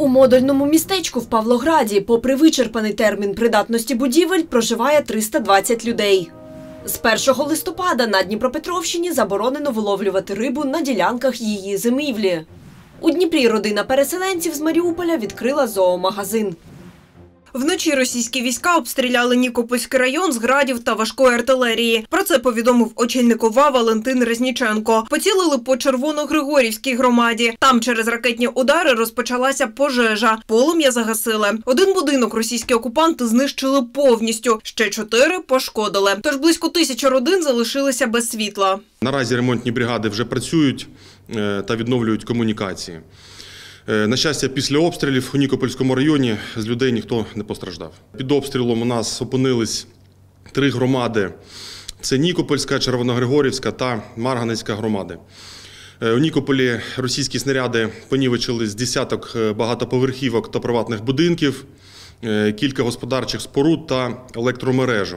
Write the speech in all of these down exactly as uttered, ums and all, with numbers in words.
модульному містечку в Павлограді, попри вичерпаний термін придатності будівель, проживає триста двадцять людей. З першого листопада на Дніпропетровщині заборонено виловлювати рибу на ділянках її зимівлі. У Дніпрі родина переселенців з Маріуполя відкрила зоомагазин. Вночі російські війська обстріляли Нікопольський район з градів та важкої артилерії. Про це повідомив очільник ОВА Валентин Резніченко. Поцілили по Червоногригорівській громаді. Там через ракетні удари розпочалася пожежа. Полум'я загасили. Один будинок російські окупанти знищили повністю, ще чотири пошкодили. Тож близько тисячі родин залишилися без світла. Наразі ремонтні бригади вже працюють та відновлюють комунікації. На щастя, після обстрілів у Нікопольському районі з людей ніхто не постраждав. Під обстрілом у нас опинились три громади – це Нікопольська, Червоногригорівська та Марганецька громади. У Нікополі російські снаряди понівечили з десяток багатоповерхівок та приватних будинків, кілька господарчих споруд та електромережу.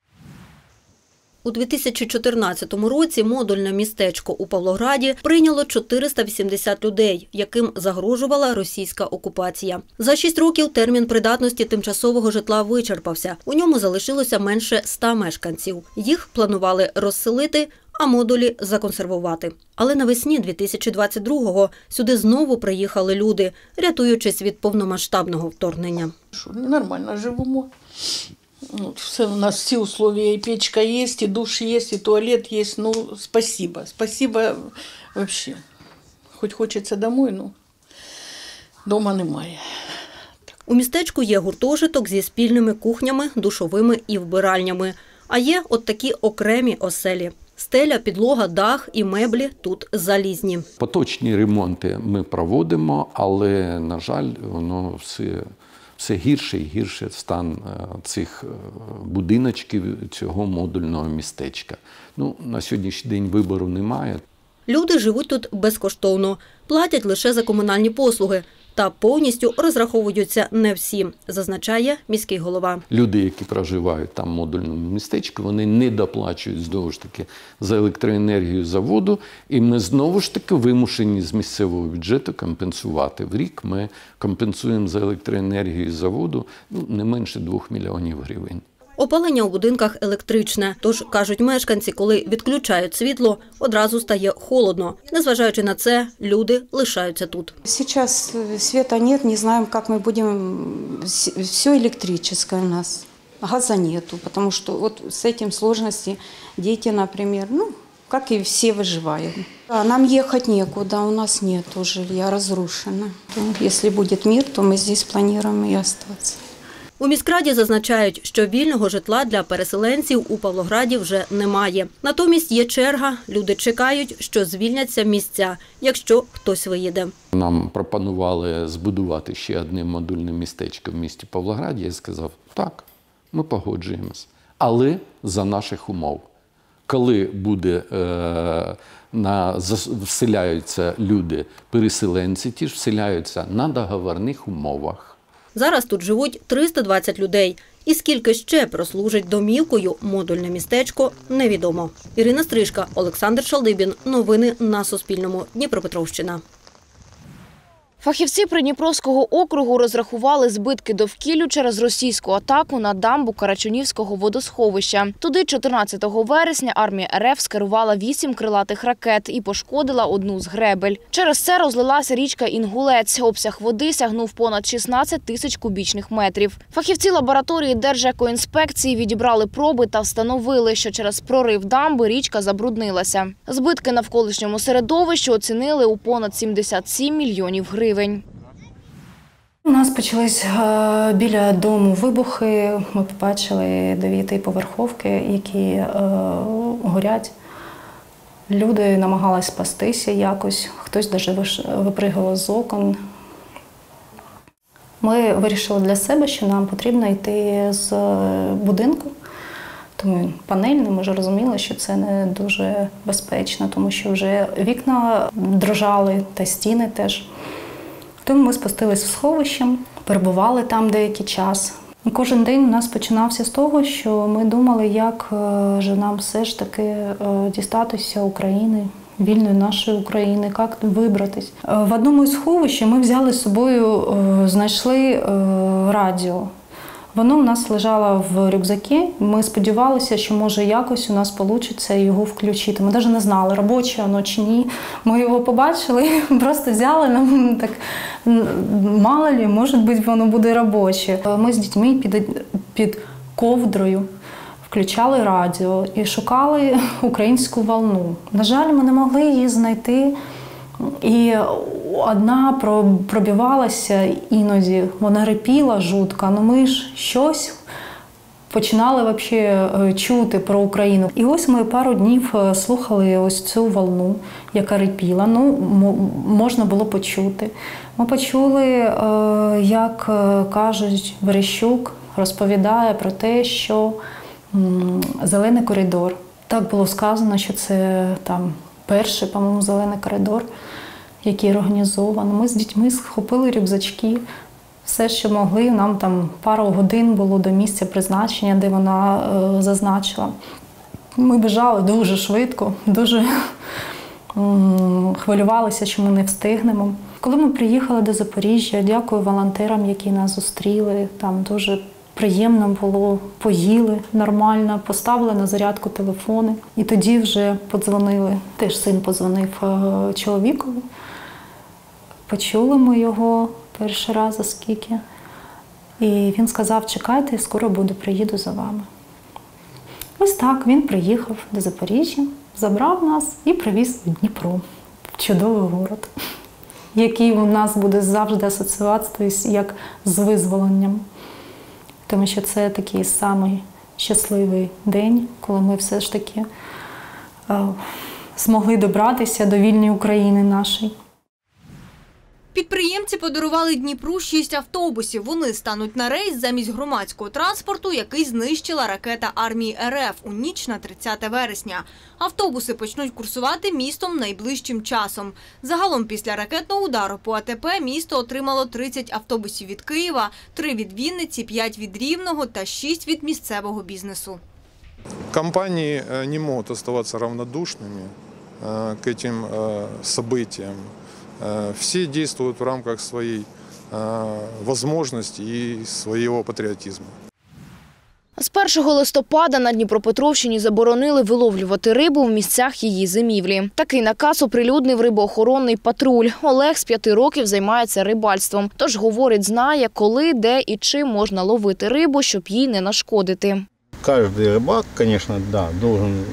У дві тисячі чотирнадцятому році модульне містечко у Павлограді прийняло чотириста вісімдесят людей, яким загрожувала російська окупація. За шість років термін придатності тимчасового житла вичерпався. У ньому залишилося менше ста мешканців. Їх планували розселити, а модулі законсервувати. Але навесні дві тисячі двадцять другого сюди знову приїхали люди, рятуючись від повномасштабного вторгнення. Нормально живемо. Все, у нас все условия, и печка есть, и душ есть, и туалет есть. Ну, спасибо. Спасибо вообще. Хоть хочеться домой, ну, дома немає. У містечку є гуртожиток зі спільними кухнями, душовими і вбиральнями. А є от такі окремі оселі. Стеля, підлога, дах і меблі тут залізні. Поточні ремонти ми проводимо, але, на жаль, воно все... Все гірше і гірше стан цих будиночків, цього модульного містечка. Ну, на сьогоднішній день вибору немає. Люди живуть тут безкоштовно, платять лише за комунальні послуги. Та повністю розраховуються не всі, зазначає міський голова. Люди, які проживають там в модульному містечку, вони не доплачують знову ж таки за електроенергію, за воду. І ми знову ж таки вимушені з місцевого бюджету компенсувати. В рік ми компенсуємо за електроенергію, за воду ну, не менше двох мільйонів гривень. Опалення у будинках електричне. Тож, кажуть мешканці, коли відключають світло, одразу стає холодно. Незважаючи на це, люди лишаються тут. Зараз світу немає, не знаємо, як ми будемо. Все електричне у нас. Газу немає, тому що от з цим складності діти, наприклад, ну, як і всі виживають. Нам їхати нікуди, у нас немає жилья, розрушено. Якщо буде мир, то ми тут плануємо і залишатися. У міськраді зазначають, що вільного житла для переселенців у Павлограді вже немає. Натомість є черга, люди чекають, що звільняться місця, якщо хтось виїде. Нам пропонували збудувати ще одне модульне містечко в місті Павлограді. Я сказав, так, ми погоджуємось, але за наших умов. Коли буде, е, на, вселяються люди, переселенці, ті ж вселяються на договірних умовах. Зараз тут живуть триста двадцять людей. І скільки ще прослужить домівкою модульне містечко, невідомо. Ірина Стрижка, Олександр Шалдибін. Новини на Суспільному. Дніпропетровщина. Фахівці Придніпровського округу розрахували збитки довкіллю через російську атаку на дамбу Карачунівського водосховища. Туди чотирнадцятого вересня армія РФ скерувала вісім крилатих ракет і пошкодила одну з гребель. Через це розлилася річка Інгулець. Обсяг води сягнув понад шістнадцять тисяч кубічних метрів. Фахівці лабораторії Держекоінспекції відібрали проби та встановили, що через прорив дамби річка забруднилася. Збитки навколишньому середовищу оцінили у понад сімдесят сім мільйонів гривень. У нас почались біля дому вибухи. Ми побачили дев'ятиповерховки, які е, горять. Люди намагалися спастися якось, хтось навіть випригував з окон. Ми вирішили для себе, що нам потрібно йти з будинку. Тому панельний, ми вже розуміли, що це не дуже безпечно, тому що вже вікна дрожали та стіни теж. Тому ми спустились в сховище, перебували там деякий час. Кожен день у нас починався з того, що ми думали, як же нам все ж таки дістатися України, вільної нашої України, як вибратись. В одному із сховищ ми взяли з собою, знайшли радіо. Воно в нас лежало в рюкзакі. Ми сподівалися, що може якось у нас вийде його включити. Ми навіть не знали, робоче воно чи ні. Ми його побачили, просто взяли, нам так, мало ли, може бути, воно буде робоче. Ми з дітьми під, під ковдрою включали радіо і шукали українську волну. На жаль, ми не могли її знайти. І одна пробивалася іноді, вона рипіла жутко, але ми ж щось починали взагалі чути про Україну. І ось ми пару днів слухали ось цю волну, яка рипіла, ну, можна було почути. Ми почули, як кажуть, Верещук розповідає про те, що зелений коридор. Так було сказано, що це там перший, по-моєму, зелений коридор, який організований. Ми з дітьми схопили рюкзачки, все, що могли. Нам там пару годин було до місця призначення, де вона е, зазначила. Ми біжали дуже швидко, дуже м, хвилювалися, що ми не встигнемо. Коли ми приїхали до Запоріжжя, дякую волонтерам, які нас зустріли. Там дуже приємно було, поїли нормально, поставили на зарядку телефони. І тоді вже подзвонили, теж син подзвонив чоловікові. Почули ми його перший раз, оскільки. І він сказав, чекайте, скоро буду, приїду за вами. Ось так, він приїхав до Запоріжжя, забрав нас і привіз в Дніпро, в чудовий город, який у нас буде завжди асоціюватися як з визволенням. Тому що це такий самий щасливий день, коли ми все ж таки е, змогли добратися до вільної України нашої. Підприємці подарували Дніпру шість автобусів. Вони стануть на рейс замість громадського транспорту, який знищила ракета армії РФ у ніч на тридцяте вересня. Автобуси почнуть курсувати містом найближчим часом. Загалом після ракетного удару по АТП місто отримало тридцять автобусів від Києва, три від Вінниці, п'ять від Рівного та шість від місцевого бізнесу. Компании не могут оставаться равнодушными к этим событиям. Все действуют в рамках своей возможности и своего патриотизма. З першого листопада на Дніпропетровщині заборонили виловлювати рибу в місцях її зимівлі. Такий наказ оприлюднив рибоохоронний патруль. Олег з п'яти років займається рибальством. Тож, говорить, знає, коли, де і чим можна ловити рибу, щоб їй не нашкодити. Кожен рибак, звісно, да, должен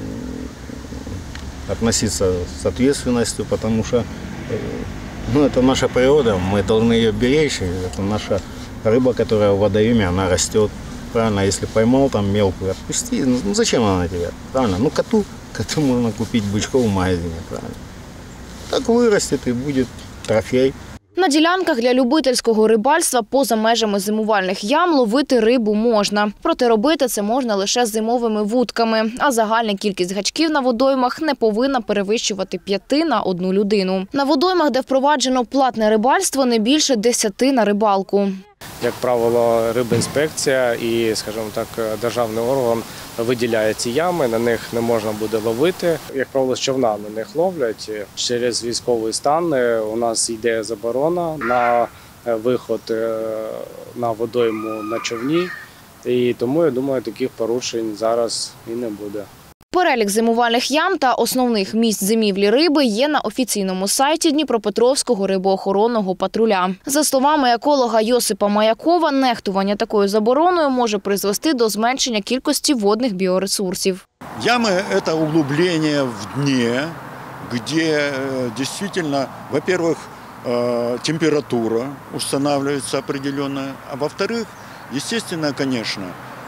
относиться з відповідальністю, тому що ну, это наша природа, мы должны ее беречь. Это наша рыба, которая в водоеме, она растет. Правильно, если поймал там мелкую, отпусти. Ну зачем она тебе? Правильно, ну коту, коту можно купить бычков в магазине. Правильно. Так вырастет и будет трофей. На ділянках для любительського рибальства поза межами зимувальних ям ловити рибу можна. Проте робити це можна лише зимовими вудками, а загальна кількість гачків на водоймах не повинна перевищувати п'яти на одну людину. На водоймах, де впроваджено платне рибальство, не більше десяти на рибалку. Як правило, рибінспекція і, скажімо так, державний орган виділяє ці ями, на них не можна буде ловити. Як правило, з човна на них ловлять. Через військовий стан у нас йде заборона на виход на водойму на човні. І тому, я думаю, таких порушень зараз і не буде. Перелік зимувальних ям та основних місць зимівлі риби є на офіційному сайті Дніпропетровського рибоохоронного патруля. За словами еколога Йосипа Маякова, нехтування такою забороною може призвести до зменшення кількості водних біоресурсів. Ями – це углублення в дні, де дійсно, во-первых, температура встановлюється определенна, а во-вторых, естественно, конечно,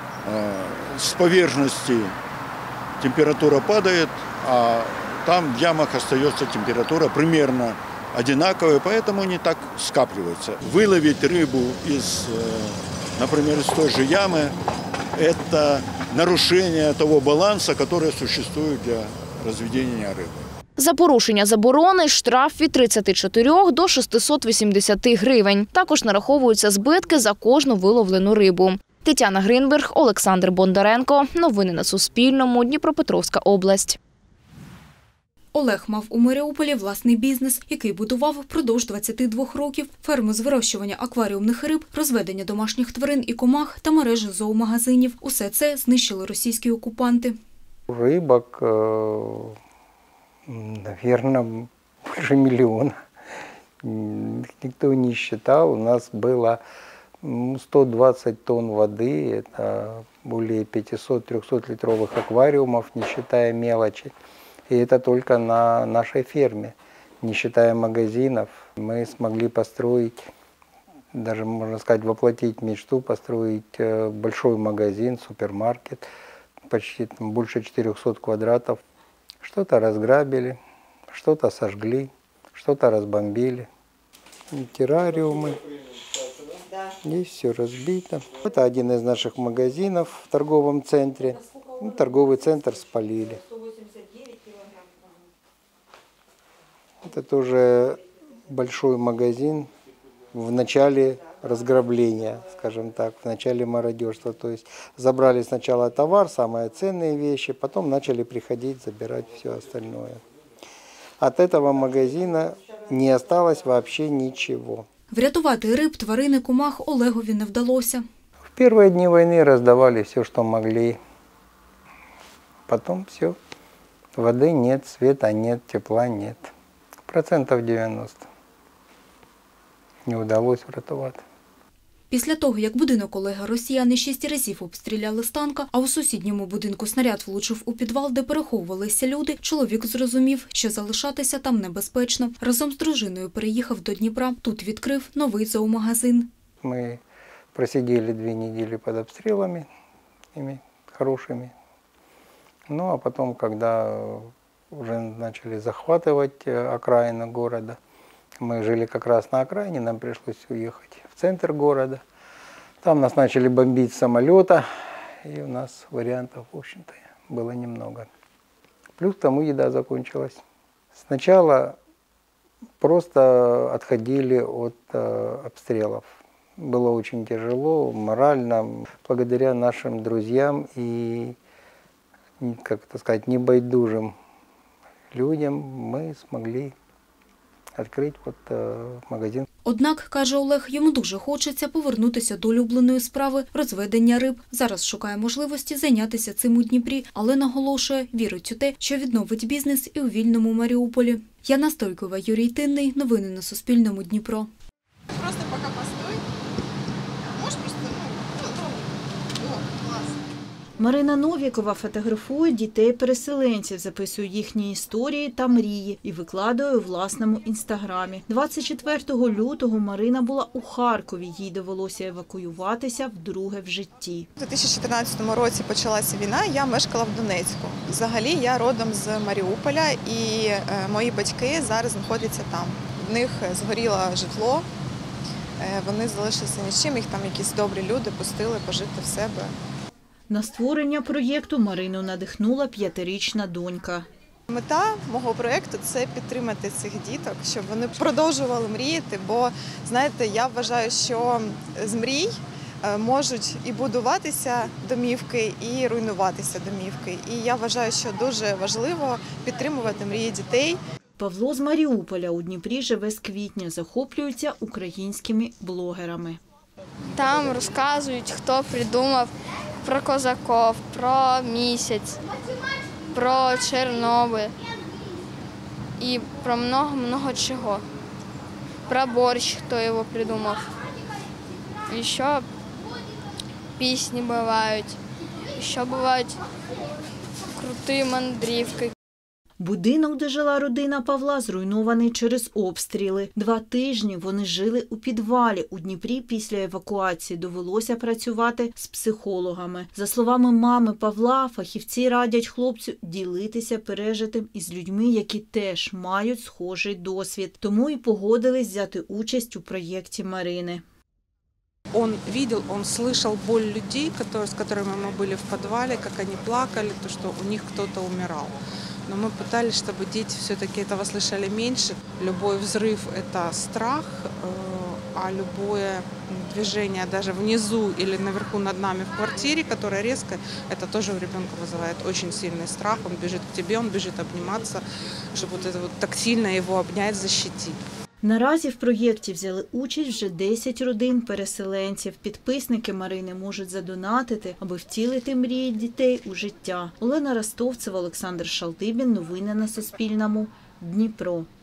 з поверхності температура падает, а там в ямах остается температура примерно одинаковая, поэтому не так скапливается. Выловить рыбу из, например, из той же ямы – это нарушение того баланса, который существует для разведения рыбы. За порушення заборони штраф від тридцяти чотирьох до шестисот вісімдесяти гривень. Також нараховуються збитки за кожну виловлену рибу. Тетяна Гринберг, Олександр Бондаренко. Новини на Суспільному. Дніпропетровська область. Олег мав у Маріуполі власний бізнес, який будував впродовж двадцяти двох років. Ферму з вирощування акваріумних риб, розведення домашніх тварин і комах та мережі зоомагазинів. Усе це знищили російські окупанти. Рибок, наверное, больше миллиона. Никто не считал. У нас было сто двадцать тонн воды, это более пятисот-трехсот литровых аквариумов, не считая мелочи. И это только на нашей ферме, не считая магазинов. Мы смогли построить, даже можно сказать, воплотить мечту, построить большой магазин, супермаркет, почти там, больше четырехсот квадратов. Что-то разграбили, что-то сожгли, что-то разбомбили. Террариумы. Здесь все разбито. Это один из наших магазинов в торговом центре. Ну, торговый центр спалили. Это тоже большой магазин в начале разграбления, скажем так, в начале мародерства. То есть забрали сначала товар, самые ценные вещи, потом начали приходить забирать все остальное. От этого магазина не осталось вообще ничего. Врятувати риб, тварин і комах Олегові не вдалося. В первые дни войны раздавали все, что могли. Потом все. Воды нет, света нет, тепла нет. Процентов девяносто. Не удалось врятувати. Після того, як будинок Олега росіяни шість разів обстріляли з танка, а у сусідньому будинку снаряд влучив у підвал, де переховувалися люди, чоловік зрозумів, що залишатися там небезпечно. Разом з дружиною переїхав до Дніпра. Тут відкрив новий зоомагазин. Ми просиділи дві неділі під обстрілами, ими хорошими. Ну, а потім, коли вже почали захватувати окраїну города, мы жили как раз на окраине, нам пришлось уехать в центр города. Там нас начали бомбить с самолета, и у нас вариантов, в общем-то, было немного. Плюс к тому еда закончилась. Сначала просто отходили от э, обстрелов. Было очень тяжело, морально. Благодаря нашим друзьям и, как это сказать, небайдужим людям мы смогли відкрити от, uh, магазин. Однак, каже Олег, йому дуже хочеться повернутися до улюбленої справи – розведення риб. Зараз шукає можливості зайнятися цим у Дніпрі, але наголошує, вірить у те, що відновить бізнес і у вільному Маріуполі. Яна Стойкова, Юрій Тинний. Новини на Суспільному. Дніпро. Просто поки постой. Можеш просто, ну, о, клас. Марина Новікова фотографує дітей-переселенців, записує їхні історії та мрії і викладає у власному інстаграмі. двадцять четвертого лютого Марина була у Харкові. Їй довелося евакуюватися вдруге в житті. У дві тисячі чотирнадцятому році почалася війна, я мешкала в Донецьку. Взагалі я родом з Маріуполя і мої батьки зараз знаходяться там. В них згоріло житло, вони залишилися ні з чим, їх там якісь добрі люди пустили пожити в себе. На створення проєкту Марину надихнула п'ятирічна донька. Мета мого проєкту – це підтримати цих діток, щоб вони продовжували мріяти, бо, знаєте, я вважаю, що з мрій можуть і будуватися домівки, і руйнуватися домівки. І я вважаю, що дуже важливо підтримувати мрії дітей. Павло з Маріуполя у Дніпрі живе з квітня, захоплюється українськими блогерами. Там розказують, хто придумав про козаків, про місяць, про Чорнобиль і про много-много чого. Про борщ, хто його придумав. І ще пісні бувають, і ще бувають круті мандрівки. Будинок, де жила родина Павла, зруйнований через обстріли. Два тижні вони жили у підвалі. У Дніпрі після евакуації довелося працювати з психологами. За словами мами Павла, фахівці радять хлопцю ділитися пережитим із людьми, які теж мають схожий досвід. Тому і погодились взяти участь у проєкті Марини. Он видел, он слышал боль людей, которые, с которыми мы были в подвале, как они плакали, то, что у них кто-то умирал. Но мы пытались, чтобы дети все-таки этого слышали меньше. Любой взрыв – это страх, а любое движение даже внизу или наверху над нами в квартире, которое резко, это тоже у ребенка вызывает очень сильный страх. Он бежит к тебе, он бежит обниматься, чтобы вот это вот так сильно его обнять, защитить. Наразі в проєкті взяли участь вже десять родин переселенців. Підписники Марини можуть задонатити, аби втілити мрії дітей у життя. Олена Ростовцева, Олександр Шалдибін. Новини на Суспільному. Дніпро.